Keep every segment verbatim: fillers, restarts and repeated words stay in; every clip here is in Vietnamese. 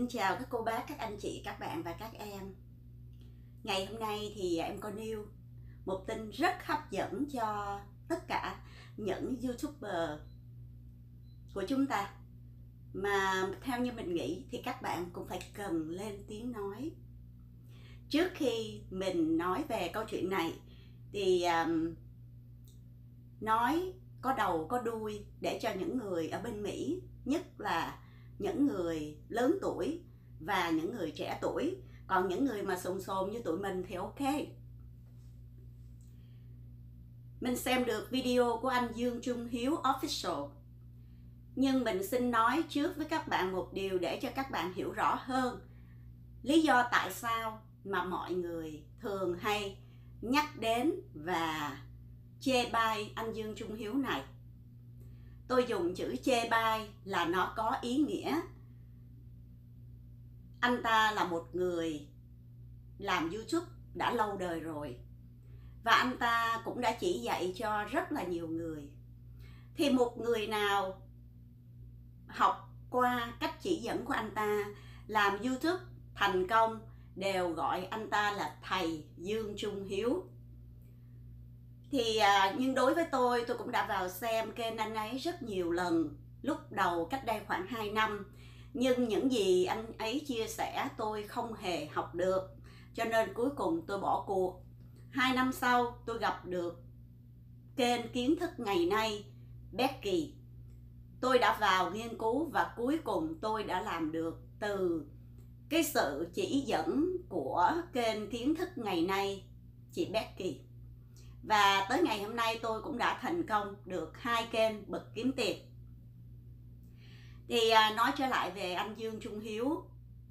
Xin chào các cô bác, các anh chị, các bạn và các em. Ngày hôm nay thì em có nêu một tin rất hấp dẫn cho tất cả những YouTuber của chúng ta, mà theo như mình nghĩ thì các bạn cũng phải cần lên tiếng nói. Trước khi mình nói về câu chuyện này thì um, nói có đầu có đuôi để cho những người ở bên Mỹ, nhất là những người lớn tuổi và những người trẻ tuổi. Còn những người mà sồn sồn như tụi mình thì ok. Mình xem được video của anh Dương Trung Hiếu Official, nhưng mình xin nói trước với các bạn một điều để cho các bạn hiểu rõ hơn lý do tại sao mà mọi người thường hay nhắc đến và chê bai anh Dương Trung Hiếu này. Tôi dùng chữ chê bai là nó có ý nghĩa. Anh ta là một người làm YouTube đã lâu đời rồi, và anh ta cũng đã chỉ dạy cho rất là nhiều người. Thì một người nào học qua cách chỉ dẫn của anh ta làm YouTube thành công đều gọi anh ta là thầy Dương Trung Hiếu. Thì à, nhưng đối với tôi, tôi cũng đã vào xem kênh anh ấy rất nhiều lần, lúc đầu cách đây khoảng hai năm. Nhưng những gì anh ấy chia sẻ tôi không hề học được, cho nên cuối cùng tôi bỏ cuộc. Hai năm sau tôi gặp được kênh Kiến Thức Ngày Nay Becky. Tôi đã vào nghiên cứu và cuối cùng tôi đã làm được từ cái sự chỉ dẫn của kênh Kiến Thức Ngày Nay chị Becky. Và tới ngày hôm nay tôi cũng đã thành công được hai kênh bật kiếm tiền. Thì à, nói trở lại về anh Dương Trung Hiếu.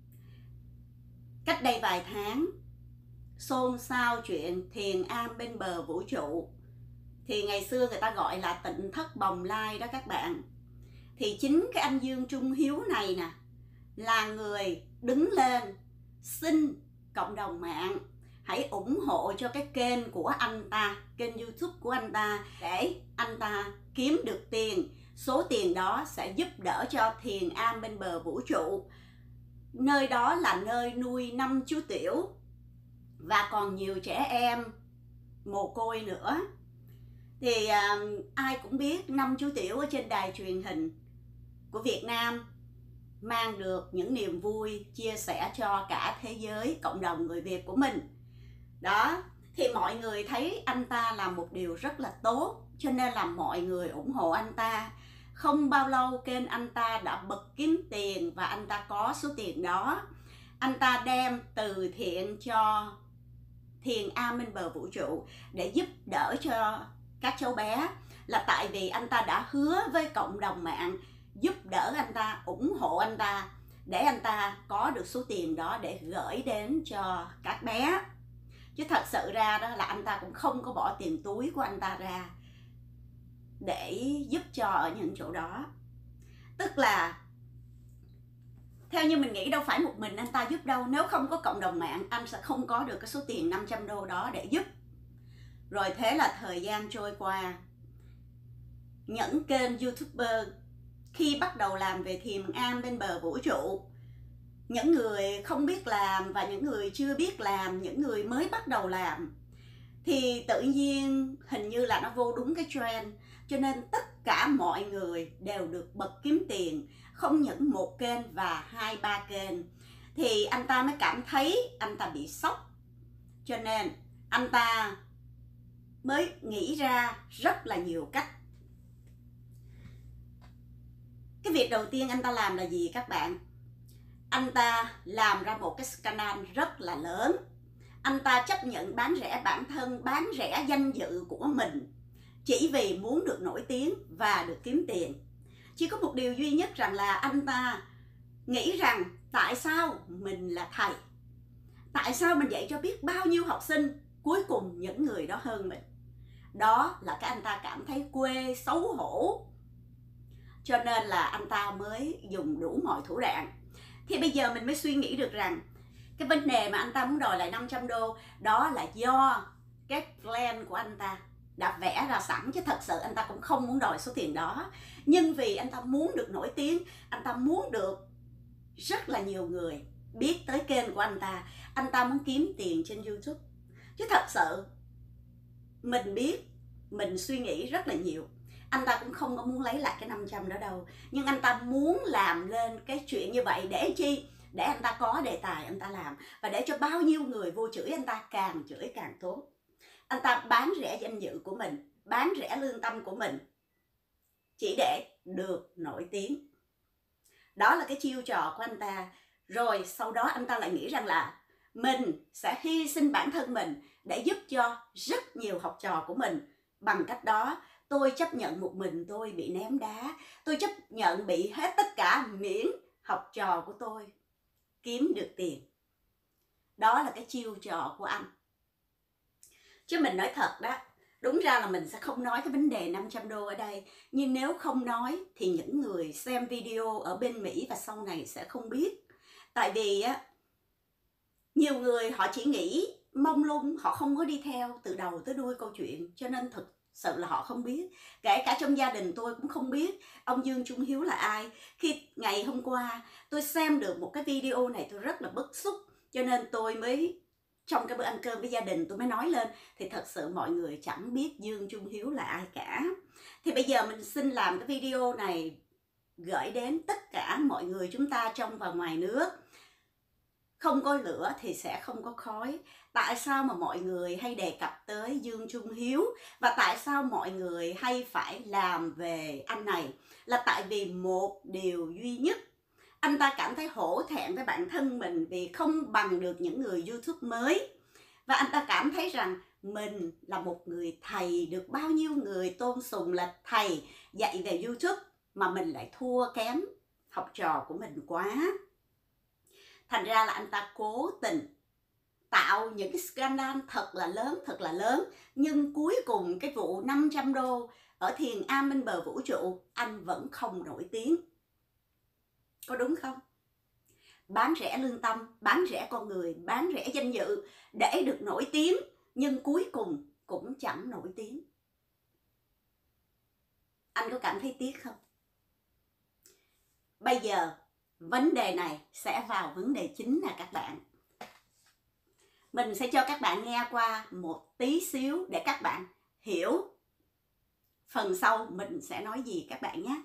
Cách đây vài tháng, xôn xao chuyện thiền am bên bờ vũ trụ. Thì ngày xưa người ta gọi là Tịnh Thất Bồng Lai đó các bạn. Thì chính cái anh Dương Trung Hiếu này nè là người đứng lên xin cộng đồng mạng hãy ủng hộ cho cái kênh của anh ta, kênh YouTube của anh ta, để anh ta kiếm được tiền. Số tiền đó sẽ giúp đỡ cho thiền am bên bờ vũ trụ. Nơi đó là nơi nuôi năm chú tiểu và còn nhiều trẻ em mồ côi nữa. Thì à, ai cũng biết năm chú tiểu ở trên đài truyền hình của Việt Nam mang được những niềm vui chia sẻ cho cả thế giới, cộng đồng người Việt của mình. Đó, thì mọi người thấy anh ta làm một điều rất là tốt, cho nên là mọi người ủng hộ anh ta. Không bao lâu kênh anh ta đã bật kiếm tiền và anh ta có số tiền đó. Anh ta đem từ thiện cho thiền am bên bờ vũ trụ để giúp đỡ cho các cháu bé, là tại vì anh ta đã hứa với cộng đồng mạng giúp đỡ anh ta, ủng hộ anh ta để anh ta có được số tiền đó để gửi đến cho các bé. Chứ thật sự ra đó là anh ta cũng không có bỏ tiền túi của anh ta ra để giúp cho ở những chỗ đó. Tức là theo như mình nghĩ đâu phải một mình anh ta giúp đâu. Nếu không có cộng đồng mạng, anh sẽ không có được cái số tiền năm trăm đô đó để giúp. Rồi thế là thời gian trôi qua, những kênh YouTuber khi bắt đầu làm về thiền am bên bờ vũ trụ, những người không biết làm và những người chưa biết làm, những người mới bắt đầu làm, thì tự nhiên hình như là nó vô đúng cái trend, cho nên tất cả mọi người đều được bật kiếm tiền, không những một kênh và hai ba kênh. Thì anh ta mới cảm thấy anh ta bị sốc, cho nên anh ta mới nghĩ ra rất là nhiều cách. Cái việc đầu tiên anh ta làm là gì các bạn? Anh ta làm ra một cái scandal rất là lớn. Anh ta chấp nhận bán rẻ bản thân, bán rẻ danh dự của mình chỉ vì muốn được nổi tiếng và được kiếm tiền. Chỉ có một điều duy nhất rằng là anh ta nghĩ rằng tại sao mình là thầy, tại sao mình dạy cho biết bao nhiêu học sinh, cuối cùng những người đó hơn mình. Đó là cái anh ta cảm thấy quê, xấu hổ, cho nên là anh ta mới dùng đủ mọi thủ đoạn. Thì bây giờ mình mới suy nghĩ được rằng cái vấn đề mà anh ta muốn đòi lại năm trăm đô đó là do cái plan của anh ta đã vẽ ra sẵn, chứ thật sự anh ta cũng không muốn đòi số tiền đó. Nhưng vì anh ta muốn được nổi tiếng, anh ta muốn được rất là nhiều người biết tới kênh của anh ta. Anh ta muốn kiếm tiền trên YouTube. Chứ thật sự mình biết, mình suy nghĩ rất là nhiều. Anh ta cũng không có muốn lấy lại cái năm trăm đó đâu. Nhưng anh ta muốn làm lên cái chuyện như vậy để chi? Để anh ta có đề tài anh ta làm. Và để cho bao nhiêu người vô chửi anh ta càng chửi càng tốt. Anh ta bán rẻ danh dự của mình, bán rẻ lương tâm của mình, chỉ để được nổi tiếng. Đó là cái chiêu trò của anh ta. Rồi sau đó anh ta lại nghĩ rằng là mình sẽ hy sinh bản thân mình để giúp cho rất nhiều học trò của mình. Bằng cách đó tôi chấp nhận một mình tôi bị ném đá, tôi chấp nhận bị hết tất cả miễn học trò của tôi kiếm được tiền. Đó là cái chiêu trò của anh. Chứ mình nói thật đó, đúng ra là mình sẽ không nói cái vấn đề năm trăm đô ở đây. Nhưng nếu không nói thì những người xem video ở bên Mỹ và sau này sẽ không biết. Tại vì á, nhiều người họ chỉ nghĩ mông lung, họ không có đi theo từ đầu tới đuôi câu chuyện. Cho nên thực sự là họ không biết. Kể cả trong gia đình tôi cũng không biết ông Dương Trung Hiếu là ai. Khi ngày hôm qua tôi xem được một cái video này tôi rất là bức xúc. Cho nên tôi mới trong cái bữa ăn cơm với gia đình tôi mới nói lên. Thì thật sự mọi người chẳng biết Dương Trung Hiếu là ai cả. Thì bây giờ mình xin làm cái video này gửi đến tất cả mọi người chúng ta trong và ngoài nước. Không có lửa thì sẽ không có khói. Tại sao mà mọi người hay đề cập tới Dương Trung Hiếu? Và tại sao mọi người hay phải làm về anh này? Là tại vì một điều duy nhất. Anh ta cảm thấy hổ thẹn với bản thân mình vì không bằng được những người YouTube mới. Và anh ta cảm thấy rằng mình là một người thầy được bao nhiêu người tôn sùng là thầy dạy về YouTube. Mà mình lại thua kém học trò của mình quá. Thành ra là anh ta cố tình tạo những cái scandal thật là lớn, thật là lớn. Nhưng cuối cùng cái vụ năm trăm đô ở Thiền Am bên bờ vũ trụ, anh vẫn không nổi tiếng. Có đúng không? Bán rẻ lương tâm, bán rẻ con người, bán rẻ danh dự để được nổi tiếng. Nhưng cuối cùng cũng chẳng nổi tiếng. Anh có cảm thấy tiếc không? Bây giờ vấn đề này sẽ vào vấn đề chính nè các bạn. Mình sẽ cho các bạn nghe qua một tí xíu để các bạn hiểu phần sau mình sẽ nói gì các bạn nhé.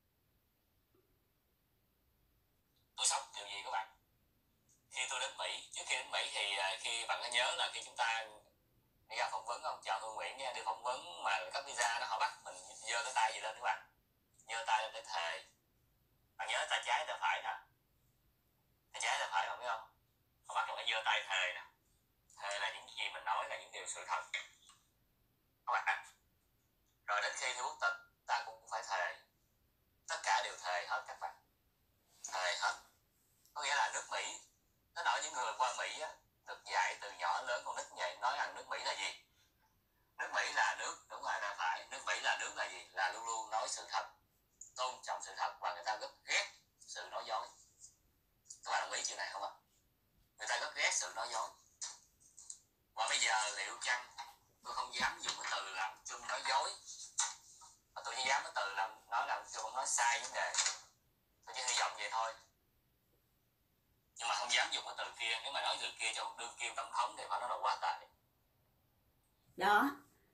Tôi sốc điều gì các bạn? Khi tôi đến Mỹ, trước khi đến Mỹ thì khi bạn có nhớ là khi chúng ta đi ra phỏng vấn không? Chào Hương Nguyễn nha, đi phỏng vấn mà cấp visa đó họ bắt mình giơ cái tay gì lên các bạn? Giơ tay lên để thề. Bạn nhớ tay trái tay phải nè. Tay trái tay phải bạn biết không? Họ bắt mình phải giơ tay thề nè. Thề là những gì mình nói là những điều sự thật. Các bạn. Rồi đến khi thi quốc tịch ta cũng phải thề. Tất cả đều thề hết các bạn. Thề hết. Có nghĩa là nước Mỹ, nó nói những người qua Mỹ á, được dạy từ nhỏ lớn con nít vậy, nói rằng nước Mỹ là gì? Nước Mỹ là nước, đúng rồi ta phải, nước Mỹ là nước là gì? Là luôn luôn nói sự thật, tôn trọng sự thật và người ta rất ghét sự nói dối. Các bạn đồng ý chuyện này không ạ? Người ta rất ghét sự nói dối. Và bây giờ liệu chăng tôi không dám dùng cái từ là Trung nói dối, mà tôi chỉ dám cái từ là nói là Trung nói sai vấn đề. Tôi chỉ hy vọng vậy thôi. Nhưng mà không dám dùng cái từ kia. Nếu mà nói từ kia cho đương kim tổng thống thì phải nói là quá tệ. Đó.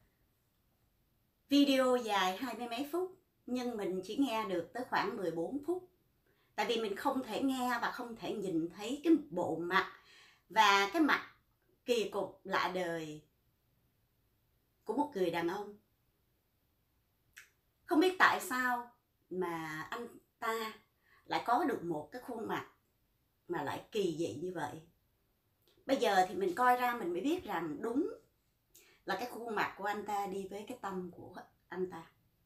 Video dài hai mươi mấy phút. Nhưng mình chỉ nghe được tới khoảng mười bốn phút. Tại vì mình không thể nghe và không thể nhìn thấy cái bộ mặt và cái mặt kỳ cục lạ đời của một người đàn ông. Không biết tại sao mà anh ta lại có được một cái khuôn mặt mà lại kỳ dị như vậy. Bây giờ thì mình coi ra mình mới biết rằng đúng là cái khuôn mặt của anh ta đi với cái tâm của anh ta.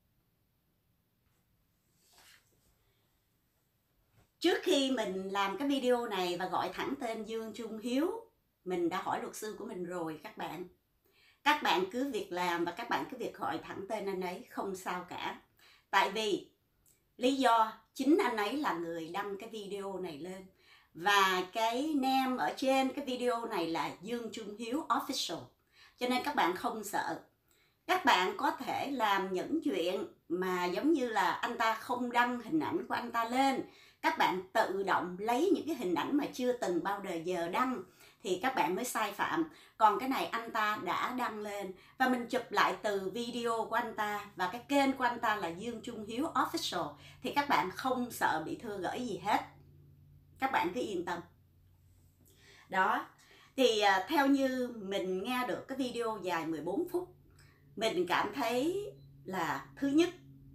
Trước khi mình làm cái video này và gọi thẳng tên Dương Trung Hiếu, mình đã hỏi luật sư của mình rồi các bạn. Các bạn cứ việc làm và các bạn cứ việc gọi thẳng tên anh ấy, không sao cả. Tại vì lý do chính anh ấy là người đăng cái video này lên. Và cái name ở trên cái video này là Dương Trung Hiếu Official. Cho nên các bạn không sợ. Các bạn có thể làm những chuyện mà giống như là anh ta không đăng hình ảnh của anh ta lên. các bạn tự động lấy những cái hình ảnh mà chưa từng bao giờ đăng thì các bạn mới sai phạm. Còn cái này anh ta đã đăng lên và mình chụp lại từ video của anh ta, và cái kênh của anh ta là Dương Trung Hiếu Official, thì các bạn không sợ bị thưa gửi gì hết, các bạn cứ yên tâm. Đó, thì à, theo như mình nghe được cái video dài mười bốn phút, mình cảm thấy là thứ nhất,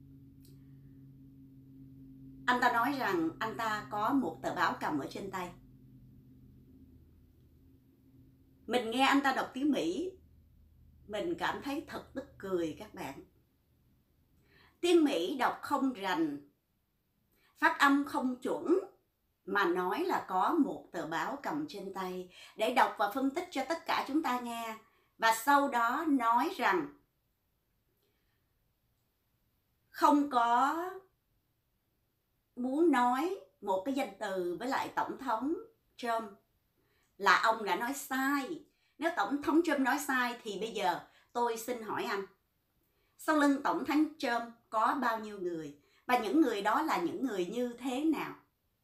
anh ta nói rằng anh ta có một tờ báo cầm ở trên tay. Mình nghe anh ta đọc tiếng Mỹ, mình cảm thấy thật tức cười các bạn. Tiếng Mỹ đọc không rành, phát âm không chuẩn, mà nói là có một tờ báo cầm trên tay để đọc và phân tích cho tất cả chúng ta nghe. Và sau đó nói rằng không có muốn nói một cái danh từ với lại Tổng thống Trump, là ông đã nói sai. Nếu Tổng thống Trump nói sai thì bây giờ tôi xin hỏi anh, sau lưng Tổng thống Trump có bao nhiêu người? Và những người đó là những người như thế nào?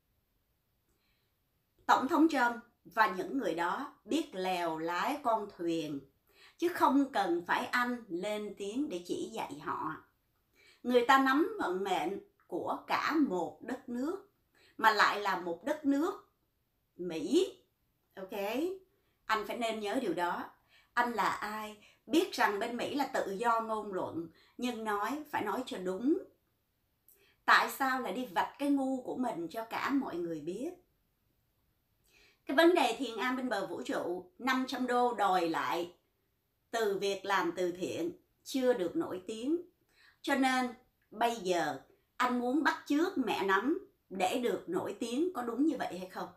Tổng thống Trump và những người đó biết lèo lái con thuyền, chứ không cần phải anh lên tiếng để chỉ dạy họ. Người ta nắm vận mệnh của cả một đất nước, mà lại là một đất nước Mỹ. Ok, anh phải nên nhớ điều đó. Anh là ai? Biết rằng bên Mỹ là tự do ngôn luận, nhưng nói phải nói cho đúng. Tại sao lại đi vạch cái ngu của mình cho cả mọi người biết? Cái vấn đề thiền am bên bờ vũ trụ, năm trăm đô đòi lại từ việc làm từ thiện chưa được nổi tiếng. Cho nên bây giờ anh muốn bắt chước mẹ nắm để được nổi tiếng, có đúng như vậy hay không?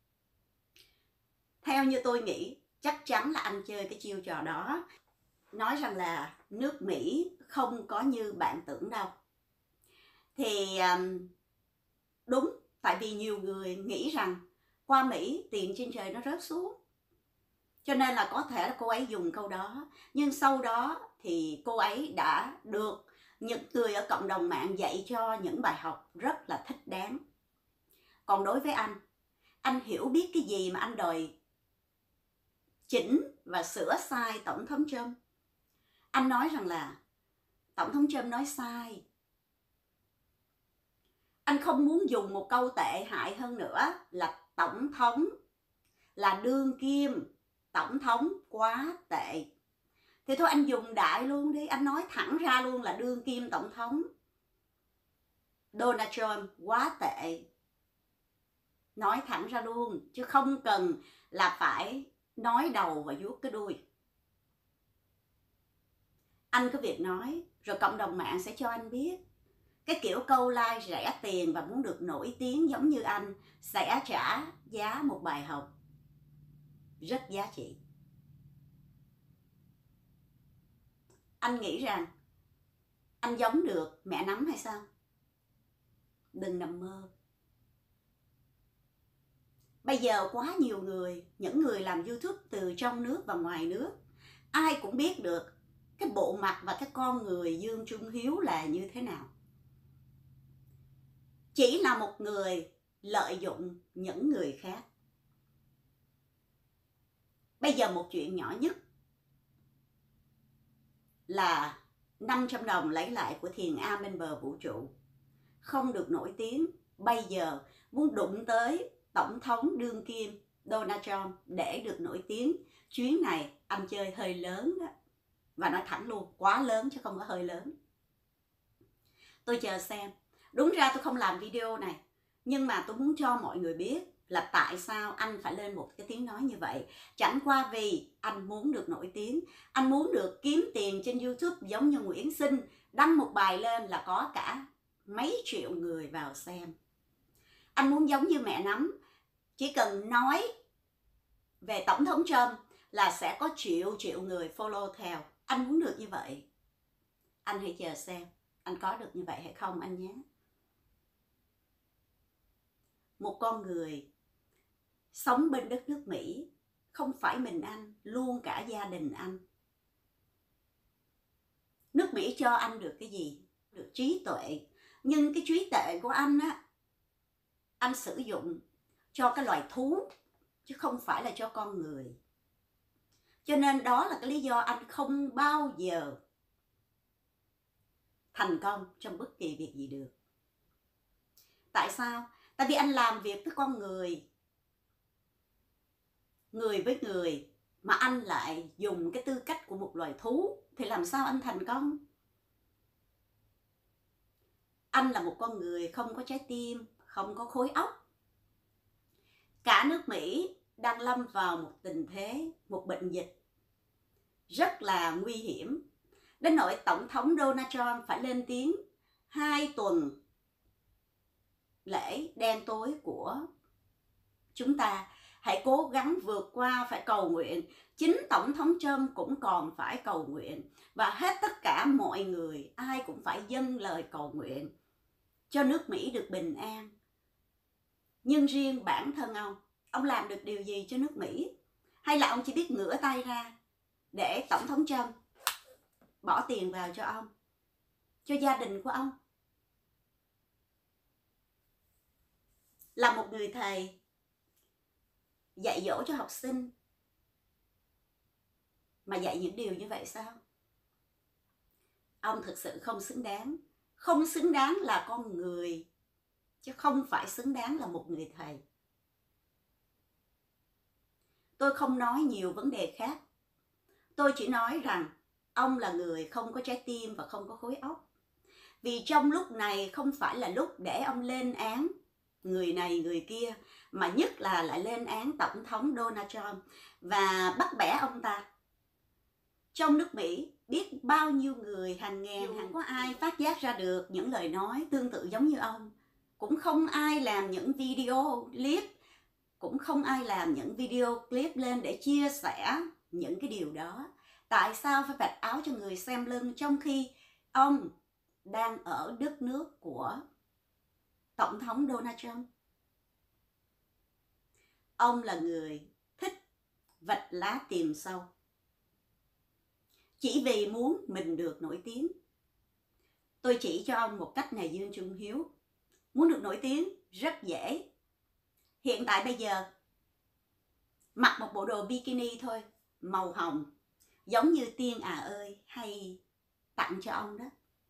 Theo như tôi nghĩ, chắc chắn là anh chơi cái chiêu trò đó. Nói rằng là nước Mỹ không có như bạn tưởng đâu. Thì đúng, tại vì nhiều người nghĩ rằng qua Mỹ tiền trên trời nó rớt xuống, cho nên là có thể là cô ấy dùng câu đó. Nhưng sau đó thì cô ấy đã được những người ở cộng đồng mạng dạy cho những bài học rất là thích đáng. Còn đối với anh, anh hiểu biết cái gì mà anh đòi chỉnh và sửa sai Tổng thống Trump? Anh nói rằng là Tổng thống Trump nói sai. Anh không muốn dùng một câu tệ hại hơn nữa là Tổng thống, là đương kim Tổng thống quá tệ. Thì thôi anh dùng đại luôn đi, anh nói thẳng ra luôn là đương kim Tổng thống Donald Trump quá tệ. Nói thẳng ra luôn, chứ không cần là phải nói đầu và vuốt cái đuôi. Anh có việc nói, rồi cộng đồng mạng sẽ cho anh biết. Cái kiểu câu like rẻ tiền và muốn được nổi tiếng giống như anh sẽ trả giá một bài học rất giá trị. Anh nghĩ rằng anh giống được mẹ nắm hay sao? Đừng nằm mơ. Bây giờ quá nhiều người, những người làm YouTube từ trong nước và ngoài nước, ai cũng biết được cái bộ mặt và cái con người Dương Trung Hiếu là như thế nào. Chỉ là một người lợi dụng những người khác. Bây giờ một chuyện nhỏ nhất là năm trăm đồng lấy lại của thiền am bên bờ vũ trụ. Không được nổi tiếng, bây giờ muốn đụng tới Tổng thống đương kim Donald Trump để được nổi tiếng. Chuyến này anh chơi hơi lớn đó. Và nói thẳng luôn, quá lớn chứ không có hơi lớn. Tôi chờ xem. Đúng ra tôi không làm video này, nhưng mà tôi muốn cho mọi người biết là tại sao anh phải lên một cái tiếng nói như vậy. Chẳng qua vì anh muốn được nổi tiếng, anh muốn được kiếm tiền trên YouTube giống như Nguyễn Sinh, đăng một bài lên là có cả mấy triệu người vào xem. Anh muốn giống như mẹ nắm, chỉ cần nói về Tổng thống Trump là sẽ có triệu triệu người follow theo. Anh muốn được như vậy. Anh hãy chờ xem anh có được như vậy hay không anh nhé. Một con người sống bên đất nước Mỹ, không phải mình anh, luôn cả gia đình anh. Nước Mỹ cho anh được cái gì? Được trí tuệ. Nhưng cái trí tuệ của anh á, anh sử dụng cho cái loài thú chứ không phải là cho con người. Cho nên đó là cái lý do anh không bao giờ thành công trong bất kỳ việc gì được. Tại sao? Tại vì anh làm việc với con người, người với người, mà anh lại dùng cái tư cách của một loài thú, thì làm sao anh thành công? Anh là một con người không có trái tim, không có khối óc. Cả nước Mỹ đang lâm vào một tình thế, một bệnh dịch rất là nguy hiểm. Đến nỗi Tổng thống Donald Trump phải lên tiếng hai tuần lễ đen tối của chúng ta. Hãy cố gắng vượt qua, phải cầu nguyện. Chính Tổng thống Trump cũng còn phải cầu nguyện. Và hết tất cả mọi người, ai cũng phải dâng lời cầu nguyện cho nước Mỹ được bình an. Nhưng riêng bản thân ông, ông làm được điều gì cho nước Mỹ? Hay là ông chỉ biết ngửa tay ra để Tổng thống Trump bỏ tiền vào cho ông, cho gia đình của ông? Là một người thầy dạy dỗ cho học sinh mà dạy những điều như vậy sao? Ông thực sự không xứng đáng. Không xứng đáng là con người, chứ không phải xứng đáng là một người thầy. Tôi không nói nhiều vấn đề khác. Tôi chỉ nói rằng ông là người không có trái tim và không có khối óc. Vì trong lúc này không phải là lúc để ông lên án người này người kia, mà nhất là lại lên án Tổng thống Donald Trump và bắt bẻ ông ta. Trong nước Mỹ, biết bao nhiêu người, hàng ngàn, hàng có ai phát giác ra được những lời nói tương tự giống như ông. Cũng không ai làm những video clip, cũng không ai làm những video clip lên để chia sẻ những cái điều đó. Tại sao phải vạch áo cho người xem lưng trong khi ông đang ở đất nước của Tổng thống Donald Trump? Ông là người thích vạch lá tìm sâu, chỉ vì muốn mình được nổi tiếng. Tôi chỉ cho ông một cách này, Dương Trung Hiếu. Muốn được nổi tiếng rất dễ. Hiện tại bây giờ, mặc một bộ đồ bikini thôi, màu hồng, giống như Tiên À Ơi hay tặng cho ông đó.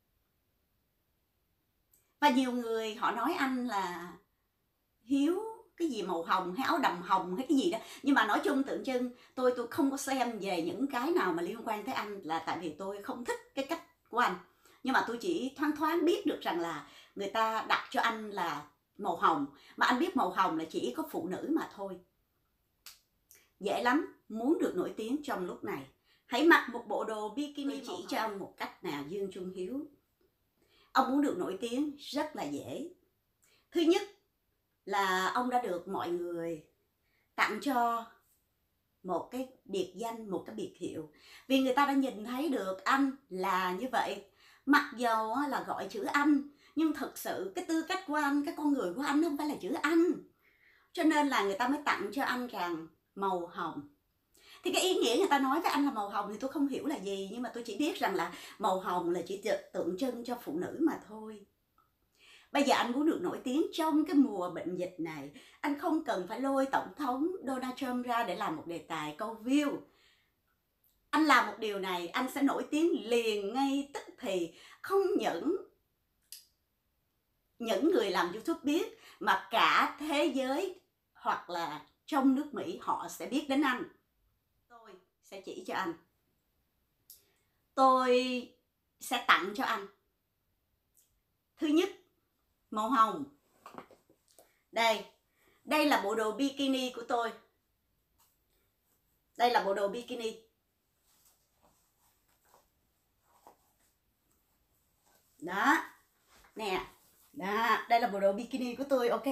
Và nhiều người họ nói anh là Hiếu cái gì màu hồng hay áo đầm hồng hay cái gì đó. Nhưng mà nói chung tượng trưng, tôi tôi không có xem về những cái nào mà liên quan tới anh, là tại vì tôi không thích cái cách của anh. Nhưng mà tôi chỉ thoáng thoáng biết được rằng là người ta đặt cho anh là màu hồng. Mà anh biết màu hồng là chỉ có phụ nữ mà thôi. Dễ lắm, muốn được nổi tiếng trong lúc này, hãy mặc một bộ đồ bikini. Tôi chỉ cho ông một cách nào, Dương Trung Hiếu. Ông muốn được nổi tiếng rất là dễ. Thứ nhất là ông đã được mọi người tặng cho một cái biệt danh, một cái biệt hiệu. Vì người ta đã nhìn thấy được anh là như vậy. Mặc dầu là gọi chữ anh, nhưng thực sự cái tư cách của anh, cái con người của anh không phải là chữ anh. Cho nên là người ta mới tặng cho anh rằng màu hồng. Thì cái ý nghĩa người ta nói với anh là màu hồng thì tôi không hiểu là gì. Nhưng mà tôi chỉ biết rằng là màu hồng là chỉ tượng trưng cho phụ nữ mà thôi. Bây giờ anh muốn được nổi tiếng trong cái mùa bệnh dịch này, anh không cần phải lôi Tổng thống Donald Trump ra để làm một đề tài câu view. Anh làm một điều này, anh sẽ nổi tiếng liền ngay tức thì. Không những những người làm YouTube biết, mà cả thế giới hoặc là trong nước Mỹ họ sẽ biết đến anh. Tôi sẽ chỉ cho anh. Tôi sẽ tặng cho anh. Thứ nhất, màu hồng. Đây, đây là bộ đồ bikini của tôi. Đây là bộ đồ bikini. Đó, nè, đó, đây là bộ đồ bikini của tôi, ok?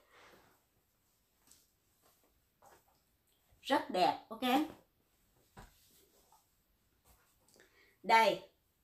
Rất đẹp, ok? Đây,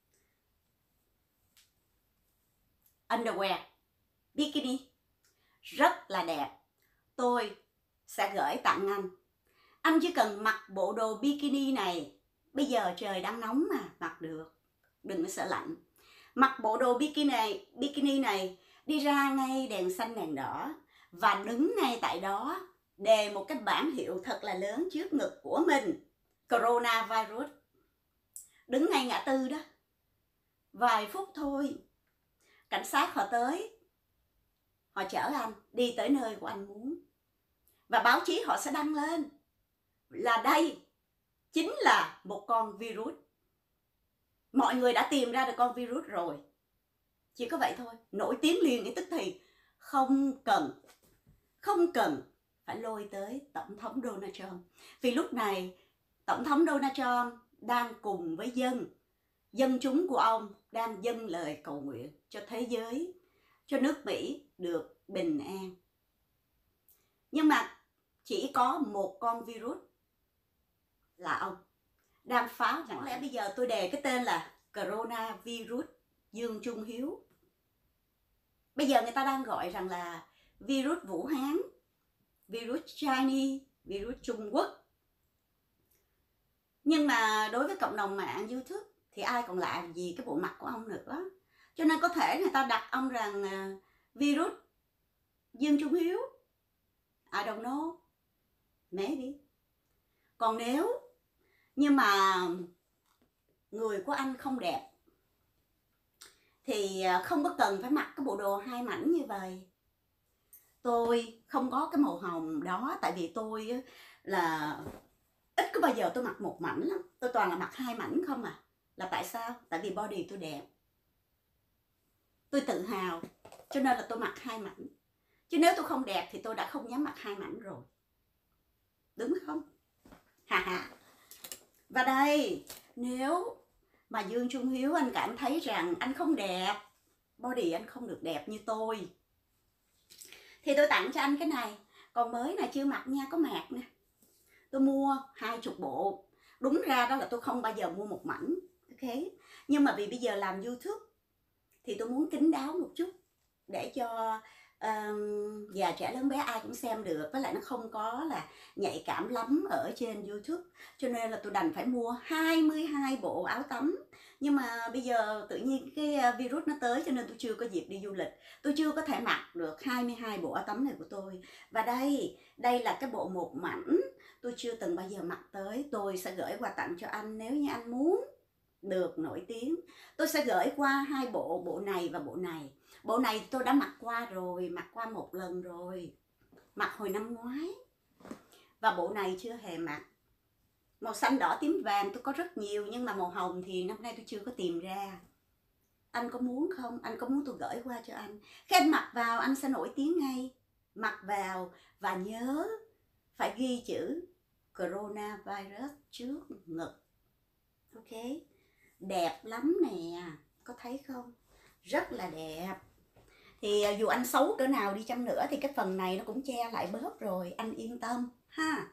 underwear, bikini, rất là đẹp. Tôi sẽ gửi tặng anh. Anh chỉ cần mặc bộ đồ bikini này. Bây giờ trời đang nóng mà, mặc được. Đừng có sợ lạnh. Mặc bộ đồ bikini này, bikini này đi ra ngay đèn xanh đèn đỏ, và đứng ngay tại đó đề một cái bảng hiệu thật là lớn trước ngực của mình, coronavirus. Đứng ngay ngã tư đó, vài phút thôi, cảnh sát họ tới, họ chở anh đi tới nơi của anh muốn, và báo chí họ sẽ đăng lên là đây chính là một con virus. Mọi người đã tìm ra được con virus rồi, chỉ có vậy thôi, nổi tiếng liền ngay tức thì. Không cần không cần phải lôi tới Tổng thống Donald Trump, vì lúc này Tổng thống Donald Trump đang cùng với dân dân chúng của ông đang dâng lời cầu nguyện cho thế giới, cho nước Mỹ được bình an. Nhưng mà chỉ có một con virus là ông đang phá hoại. Chẳng lẽ bây giờ tôi đề cái tên là coronavirus Dương Trung Hiếu? Bây giờ người ta đang gọi rằng là virus Vũ Hán, virus Chinese, virus Trung Quốc. Nhưng mà đối với cộng đồng mạng YouTube thì ai còn lạ gì cái bộ mặt của ông nữa. Cho nên có thể người ta đặt ông rằng uh, virus Dương Trung Hiếu. I don't know. Maybe. Còn nếu nhưng mà người của anh không đẹp thì không có cần phải mặc cái bộ đồ hai mảnh như vậy. Tôi không có cái màu hồng đó, tại vì tôi là ít có bao giờ tôi mặc một mảnh lắm. Tôi toàn là mặc hai mảnh không à. Là tại sao? Tại vì body tôi đẹp, tôi tự hào, cho nên là tôi mặc hai mảnh. Chứ nếu tôi không đẹp thì tôi đã không dám mặc hai mảnh rồi, đúng không? Hà hà. Và đây, nếu mà Dương Trung Hiếu anh cảm thấy rằng anh không đẹp, body anh không được đẹp như tôi, thì tôi tặng cho anh cái này. Còn mới này chưa mặc nha, có mạc nè. Tôi mua hai chục bộ. Đúng ra đó là tôi không bao giờ mua một mảnh, ok? Nhưng mà vì bây giờ làm YouTube thì tôi muốn kín đáo một chút để cho uh, già trẻ lớn bé ai cũng xem được. Với lại nó không có là nhạy cảm lắm ở trên YouTube, cho nên là tôi đành phải mua hai mươi hai bộ áo tắm. Nhưng mà bây giờ tự nhiên cái virus nó tới, cho nên tôi chưa có dịp đi du lịch, tôi chưa có thể mặc được hai mươi hai bộ áo tắm này của tôi. Và đây, đây là cái bộ một mảnh, tôi chưa từng bao giờ mặc tới. Tôi sẽ gửi quà tặng cho anh nếu như anh muốn được nổi tiếng. Tôi sẽ gửi qua hai bộ, bộ này và bộ này. Bộ này tôi đã mặc qua rồi, mặc qua một lần rồi, mặc hồi năm ngoái. Và bộ này chưa hề mặc. Màu xanh, đỏ, tím, vàng tôi có rất nhiều, nhưng mà màu hồng thì năm nay tôi chưa có tìm ra. Anh có muốn không? Anh có muốn tôi gửi qua cho anh? Khi anh mặc vào anh sẽ nổi tiếng ngay. Mặc vào và nhớ phải ghi chữ coronavirus trước ngực. Ok? Đẹp lắm nè, có thấy không? Rất là đẹp. Thì dù anh xấu cỡ nào đi chăng nữa thì cái phần này nó cũng che lại bớt rồi, anh yên tâm ha.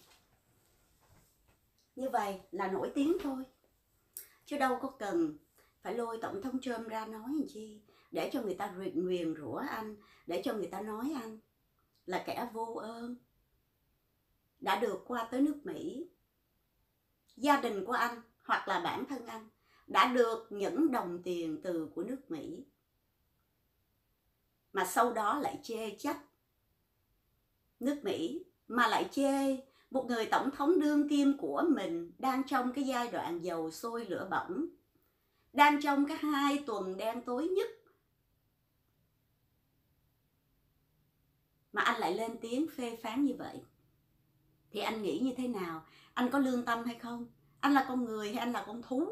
Như vậy là nổi tiếng thôi, chứ đâu có cần phải lôi Tổng thống Trump ra nói làm chi, để cho người ta nguyền rủa anh, để cho người ta nói anh là kẻ vô ơn. Đã được qua tới nước Mỹ, gia đình của anh hoặc là bản thân anh đã được những đồng tiền từ của nước Mỹ, mà sau đó lại chê trách nước Mỹ, mà lại chê một người tổng thống đương kim của mình đang trong cái giai đoạn dầu sôi lửa bỏng, đang trong cái hai tuần đen tối nhất, mà anh lại lên tiếng phê phán như vậy. Thì anh nghĩ như thế nào? Anh có lương tâm hay không? Anh là con người hay anh là con thú?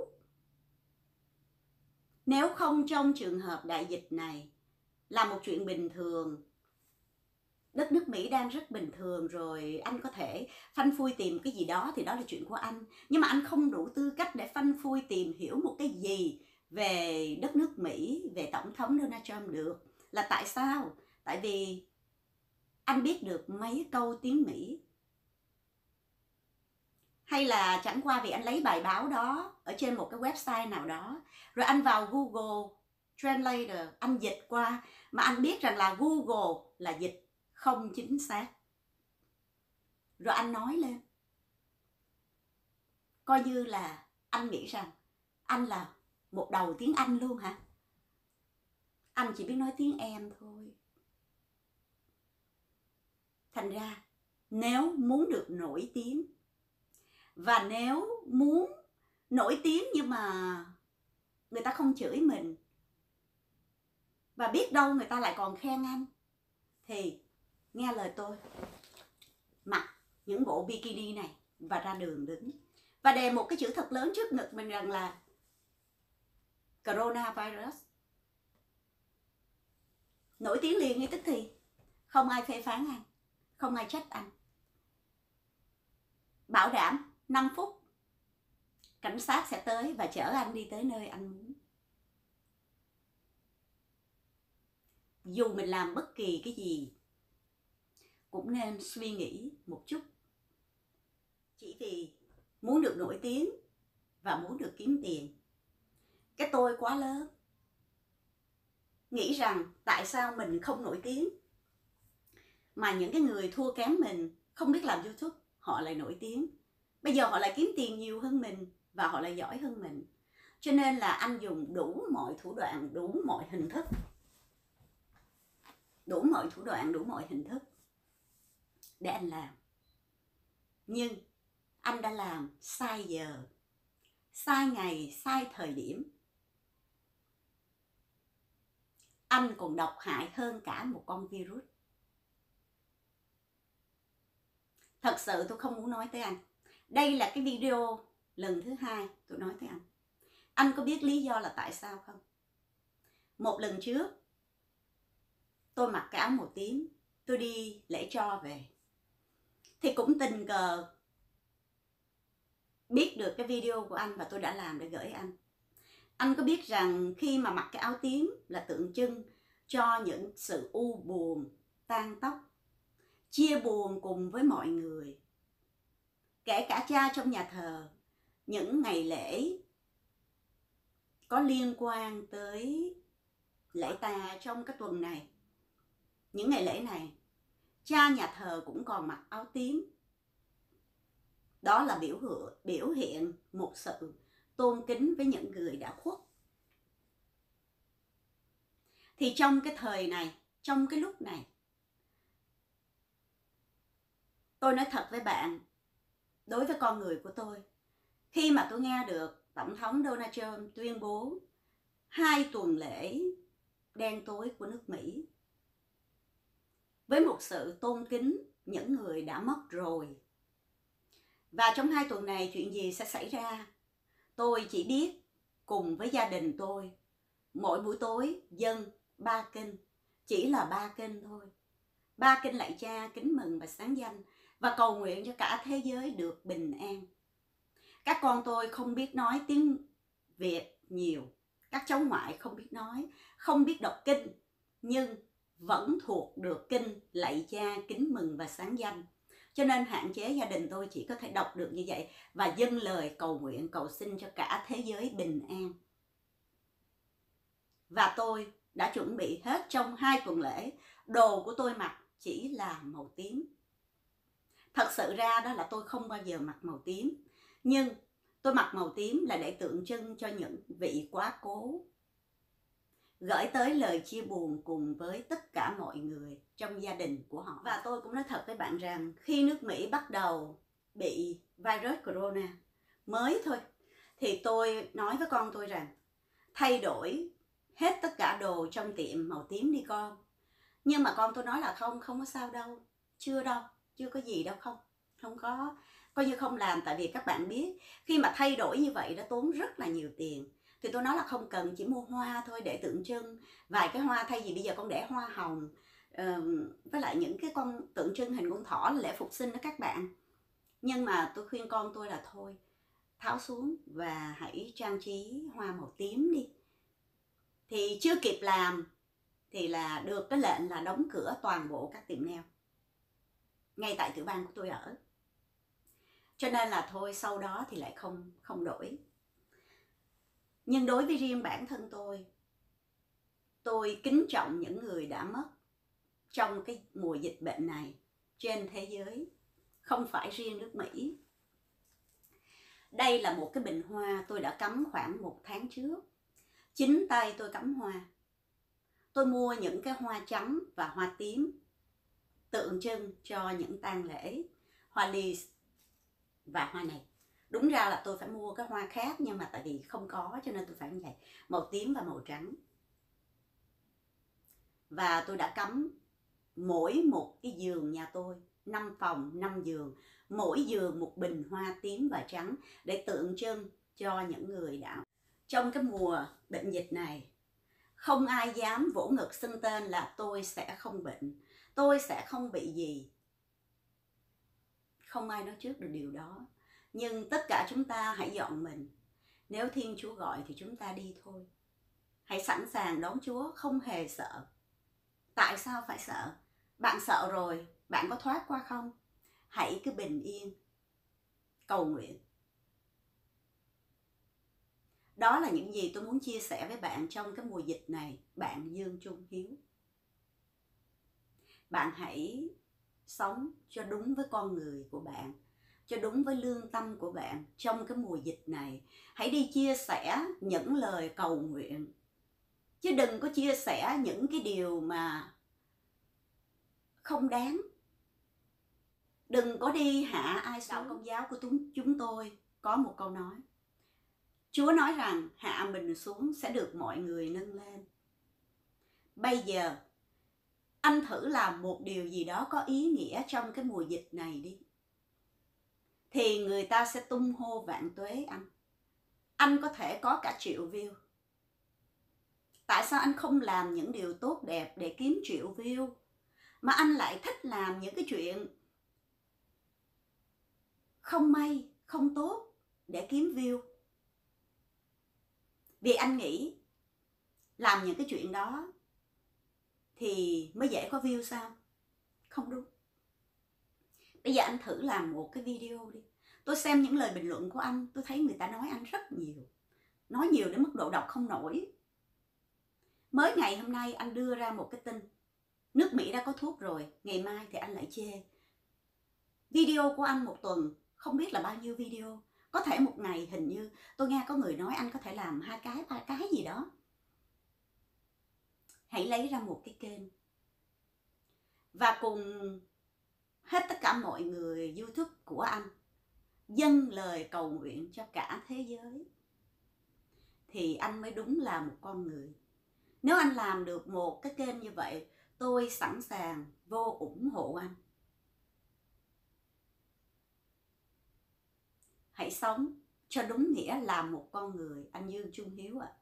Nếu không trong trường hợp đại dịch này là một chuyện bình thường, đất nước Mỹ đang rất bình thường rồi, anh có thể phanh phui tìm cái gì đó thì đó là chuyện của anh. Nhưng mà anh không đủ tư cách để phanh phui tìm hiểu một cái gì về đất nước Mỹ, về Tổng thống Donald Trump được. Là tại sao? Tại vì anh biết được mấy câu tiếng Mỹ. Hay là chẳng qua vì anh lấy bài báo đó ở trên một cái website nào đó, rồi anh vào Google Translator, anh dịch qua, mà anh biết rằng là Google là dịch không chính xác, rồi anh nói lên. Coi như là anh nghĩ rằng anh là một đầu tiếng Anh luôn hả? Anh chỉ biết nói tiếng em thôi. Thành ra nếu muốn được nổi tiếng, và nếu muốn nổi tiếng nhưng mà người ta không chửi mình, và biết đâu người ta lại còn khen anh, thì nghe lời tôi, mặc những bộ bikini này và ra đường đứng, và đè một cái chữ thật lớn trước ngực mình rằng là coronavirus. Nổi tiếng liền ngay tức thì, không ai phê phán anh, không ai trách anh. Bảo đảm năm phút cảnh sát sẽ tới và chở anh đi tới nơi anh muốn. Dù mình làm bất kỳ cái gì cũng nên suy nghĩ một chút. Chỉ vì muốn được nổi tiếng và muốn được kiếm tiền, cái tôi quá lớn, nghĩ rằng tại sao mình không nổi tiếng mà những cái người thua kém mình, không biết làm YouTube, họ lại nổi tiếng. Bây giờ họ lại kiếm tiền nhiều hơn mình và họ lại giỏi hơn mình. Cho nên là anh dùng đủ mọi thủ đoạn, đủ mọi hình thức, đủ mọi thủ đoạn, đủ mọi hình thức để anh làm. Nhưng anh đã làm sai giờ, sai ngày, sai thời điểm. Anh còn độc hại hơn cả một con virus. Thật sự tôi không muốn nói tới anh. Đây là cái video lần thứ hai tôi nói tới anh. Anh có biết lý do là tại sao không? Một lần trước, tôi mặc cái áo màu tím, tôi đi lễ tro về. Thì cũng tình cờ biết được cái video của anh và tôi đã làm để gửi anh. Anh có biết rằng khi mà mặc cái áo tím là tượng trưng cho những sự u buồn, tan tóc, chia buồn cùng với mọi người, kể cả cha trong nhà thờ, những ngày lễ có liên quan tới lễ tà trong cái tuần này. Những ngày lễ này, cha nhà thờ cũng còn mặc áo tím. Đó là biểu hiện, biểu hiện một sự tôn kính với những người đã khuất. Thì trong cái thời này, trong cái lúc này, tôi nói thật với bạn, đối với con người của tôi, khi mà tôi nghe được Tổng thống Donald Trump tuyên bố hai tuần lễ đen tối của nước Mỹ với một sự tôn kính những người đã mất rồi, và trong hai tuần này chuyện gì sẽ xảy ra, tôi chỉ biết cùng với gia đình tôi mỗi buổi tối dâng ba kinh, chỉ là ba kinh thôi, ba kinh lạy cha, kính mừng và sáng danh, và cầu nguyện cho cả thế giới được bình an. Các con tôi không biết nói tiếng Việt nhiều, các cháu ngoại không biết nói, không biết đọc kinh, nhưng vẫn thuộc được kinh lạy cha, kính mừng và sáng danh. Cho nên hạn chế gia đình tôi chỉ có thể đọc được như vậy và dâng lời cầu nguyện, cầu xin cho cả thế giới bình an. Và tôi đã chuẩn bị hết trong hai tuần lễ, đồ của tôi mặc chỉ là màu tím. Thật sự ra đó là tôi không bao giờ mặc màu tím, nhưng tôi mặc màu tím là để tượng trưng cho những vị quá cố, gửi tới lời chia buồn cùng với tất cả mọi người trong gia đình của họ. Và tôi cũng nói thật với bạn rằng khi nước Mỹ bắt đầu bị virus corona mới thôi, thì tôi nói với con tôi rằng thay đổi hết tất cả đồ trong tiệm màu tím đi con. Nhưng mà con tôi nói là không, không có sao đâu, chưa đâu, chưa có gì đâu, không, không có, coi như không làm. Tại vì các bạn biết khi mà thay đổi như vậy đã tốn rất là nhiều tiền. Thì tôi nói là không cần, chỉ mua hoa thôi để tượng trưng, vài cái hoa, thay vì bây giờ con để hoa hồng uh, với lại những cái con tượng trưng hình con thỏ là lễ phục sinh đó các bạn. Nhưng mà tôi khuyên con tôi là thôi, tháo xuống và hãy trang trí hoa màu tím đi. Thì chưa kịp làm thì là được cái lệnh là đóng cửa toàn bộ các tiệm nail ngay tại tiểu bang của tôi ở. Cho nên là thôi, sau đó thì lại không không đổi. Nhưng đối với riêng bản thân tôi, tôi kính trọng những người đã mất trong cái mùa dịch bệnh này trên thế giới, không phải riêng nước Mỹ. Đây là một cái bình hoa tôi đã cắm khoảng một tháng trước. Chính tay tôi cắm hoa. Tôi mua những cái hoa trắng và hoa tím. tượng trưng cho những tang lễ, hoa ly và hoa này. Đúng ra là tôi phải mua cái hoa khác, nhưng mà tại vì không có cho nên tôi phải như vậy, màu tím và màu trắng. Và tôi đã cắm mỗi một cái giường nhà tôi, năm phòng, năm giường, mỗi giường một bình hoa tím và trắng để tượng trưng cho những người đã. Trong cái mùa bệnh dịch này, không ai dám vỗ ngực xưng tên là tôi sẽ không bệnh, tôi sẽ không bị gì. Không ai nói trước được điều đó. Nhưng tất cả chúng ta hãy dọn mình. Nếu Thiên Chúa gọi thì chúng ta đi thôi. Hãy sẵn sàng đón Chúa, không hề sợ. Tại sao phải sợ? Bạn sợ rồi, bạn có thoát qua không? Hãy cứ bình yên, cầu nguyện. Đó là những gì tôi muốn chia sẻ với bạn trong cái mùa dịch này, bạn Dương Trung Hiếu. Bạn hãy sống cho đúng với con người của bạn, cho đúng với lương tâm của bạn trong cái mùa dịch này. Hãy đi chia sẻ những lời cầu nguyện, chứ đừng có chia sẻ những cái điều mà không đáng. Đừng có đi hạ ai xuống. Đạo Công giáo của chúng tôi có một câu nói: Chúa nói rằng hạ mình xuống sẽ được mọi người nâng lên. Bây giờ anh thử làm một điều gì đó có ý nghĩa trong cái mùa dịch này đi, thì người ta sẽ tung hô vạn tuế anh. Anh có thể có cả triệu view. Tại sao anh không làm những điều tốt đẹp để kiếm triệu view, mà anh lại thích làm những cái chuyện không may, không tốt để kiếm view? Vì anh nghĩ làm những cái chuyện đó thì mới dễ có view sao? Không đúng. Bây giờ anh thử làm một cái video đi. Tôi xem những lời bình luận của anh, tôi thấy người ta nói anh rất nhiều. Nói nhiều đến mức độ đọc không nổi. Mới ngày hôm nay anh đưa ra một cái tin: nước Mỹ đã có thuốc rồi, ngày mai thì anh lại chê. Video của anh một tuần, không biết là bao nhiêu video. Có thể một ngày hình như, tôi nghe có người nói anh có thể làm hai cái, ba cái gì đó. Hãy lấy ra một cái kênh. Và cùng hết tất cả mọi người YouTube của anh dâng lời cầu nguyện cho cả thế giới, thì anh mới đúng là một con người. Nếu anh làm được một cái kênh như vậy, tôi sẵn sàng vô ủng hộ anh. Hãy sống cho đúng nghĩa là một con người, anh Dương Trung Hiếu ạ. À.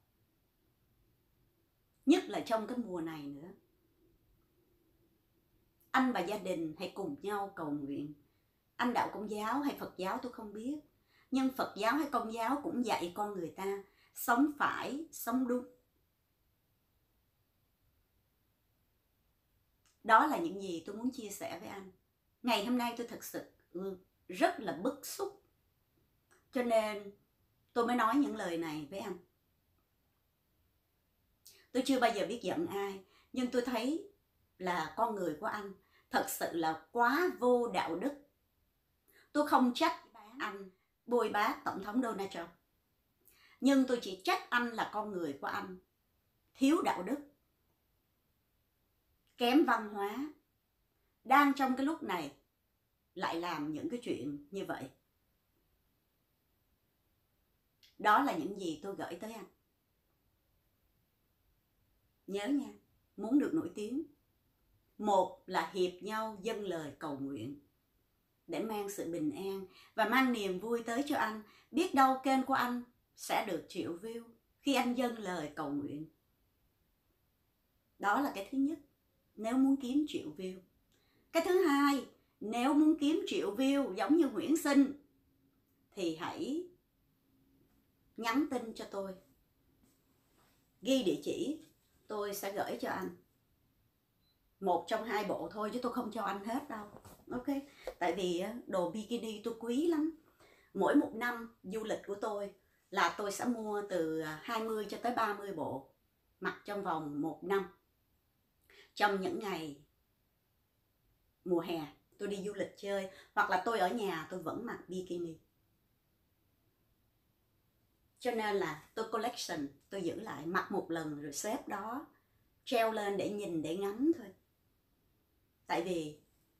Nhất là trong cái mùa này nữa. Anh và gia đình hãy cùng nhau cầu nguyện. Anh đạo Công giáo hay Phật giáo tôi không biết, nhưng Phật giáo hay Công giáo cũng dạy con người ta sống phải, sống đúng. Đó là những gì tôi muốn chia sẻ với anh. Ngày hôm nay tôi thật sự rất là bức xúc, cho nên tôi mới nói những lời này với anh. Tôi chưa bao giờ biết giận ai, nhưng tôi thấy là con người của anh thật sự là quá vô đạo đức. Tôi không trách anh bôi bác Tổng thống Donald Trump, nhưng tôi chỉ trách anh là con người của anh thiếu đạo đức, kém văn hóa, đang trong cái lúc này lại làm những cái chuyện như vậy. Đó là những gì tôi gửi tới anh. Nhớ nha, muốn được nổi tiếng, một là hiệp nhau dâng lời cầu nguyện để mang sự bình an và mang niềm vui tới cho anh. Biết đâu kênh của anh sẽ được triệu view khi anh dâng lời cầu nguyện. Đó là cái thứ nhất, nếu muốn kiếm triệu view. Cái thứ hai, nếu muốn kiếm triệu view giống như Nguyễn Sinh, thì hãy nhắn tin cho tôi, ghi địa chỉ, tôi sẽ gửi cho anh một trong hai bộ thôi, chứ tôi không cho anh hết đâu. Ok, tại vì đồ bikini tôi quý lắm. Mỗi một năm du lịch của tôi là tôi sẽ mua từ hai mươi cho tới ba mươi bộ, mặc trong vòng một năm. Trong những ngày mùa hè tôi đi du lịch chơi, hoặc là tôi ở nhà tôi vẫn mặc bikini. Cho nên là tôi collection, tôi giữ lại, mặc một lần rồi xếp đó, treo lên để nhìn, để ngắm thôi. Tại vì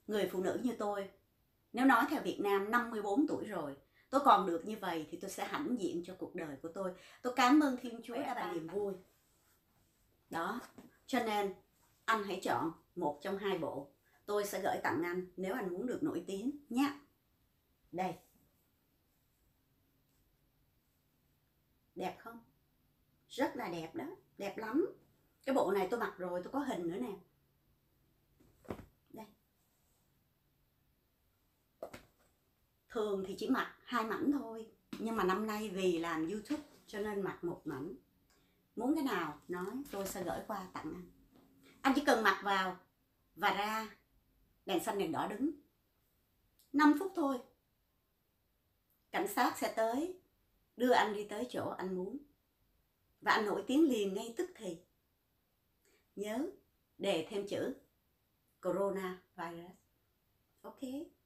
người phụ nữ như tôi, nếu nói theo Việt Nam năm mươi bốn tuổi rồi, tôi còn được như vậy thì tôi sẽ hãnh diện cho cuộc đời của tôi. Tôi cảm ơn Thiên Chúa đã ban niềm vui. Đó, cho nên anh hãy chọn một trong hai bộ. Tôi sẽ gửi tặng anh nếu anh muốn được nổi tiếng nhé. Đây. Đẹp không? Rất là đẹp đó, đẹp lắm. Cái bộ này tôi mặc rồi, tôi có hình nữa nè. Đây. Thường thì chỉ mặc hai mảnh thôi, nhưng mà năm nay vì làm YouTube cho nên mặc một mảnh. Muốn cái nào nói, tôi sẽ gửi qua tặng anh. Anh chỉ cần mặc vào và ra đèn xanh đèn đỏ đứng năm phút thôi, cảnh sát sẽ tới đưa anh đi tới chỗ anh muốn, và anh nổi tiếng liền ngay tức thì. Nhớ đề thêm chữ Coronavirus. Ok.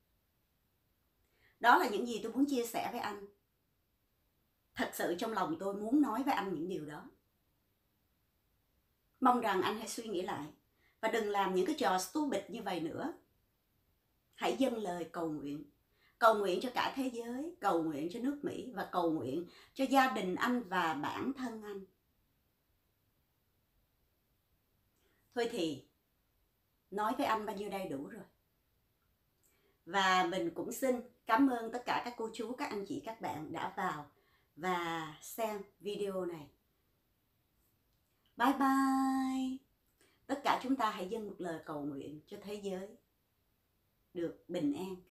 Đó là những gì tôi muốn chia sẻ với anh. Thật sự trong lòng tôi muốn nói với anh những điều đó. Mong rằng anh hãy suy nghĩ lại và đừng làm những cái trò stupid như vậy nữa. Hãy dâng lời cầu nguyện. Cầu nguyện cho cả thế giới, cầu nguyện cho nước Mỹ và cầu nguyện cho gia đình anh và bản thân anh. Thôi thì nói với anh bao nhiêu đây đủ rồi. Và mình cũng xin cảm ơn tất cả các cô chú, các anh chị, các bạn đã vào và xem video này. Bye bye. Tất cả chúng ta hãy dâng một lời cầu nguyện cho thế giới được bình an.